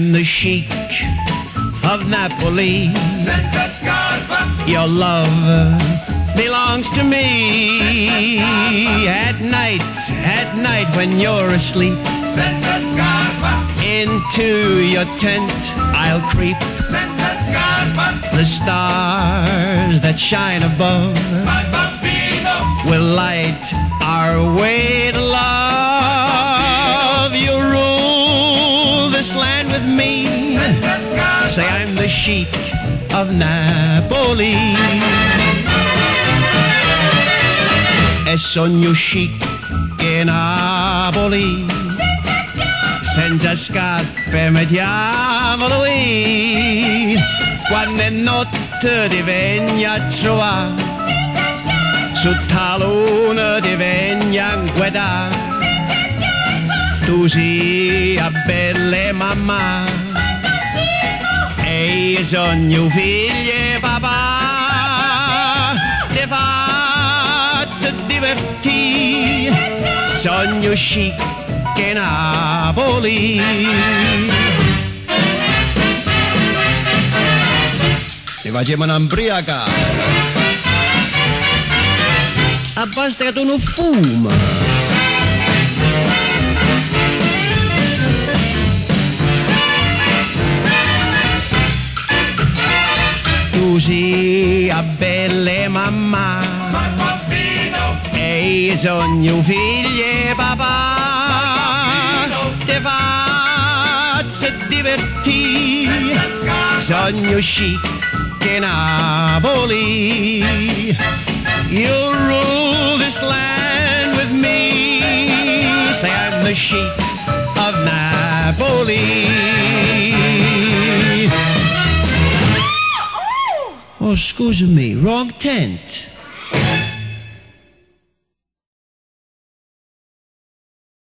I'm the Sheik of Napoli. Senza scarpa. Your love belongs to me. At night when you're asleep, Senza scarpa. into your tent I'll creep. Senza scarpa. The stars that shine above My bambino. will light our way to love. You rule this land with me. Senza scarpa. Say I'm the Sheik of Napoli. E sogno chic che Napoli senza scarpe mettiamolo qui. Quando è notte ti venni a trovare, su talone ti venni a guardare. Tu sia bella mamma e io sogno figli e papà. Ti faccio divertire, sogno chic che Napoli. Ti facciamo un'ambriaca, basta che tu non fuma. Tu sia bella mamma, My bambino. e io sogno figli e papà. Ti faccio divertire, Senza scarpa. sogno chic che Napoli. You rule this land with me. Say I'm the Sheik of Napoli. Oh, scusami, wrong tent.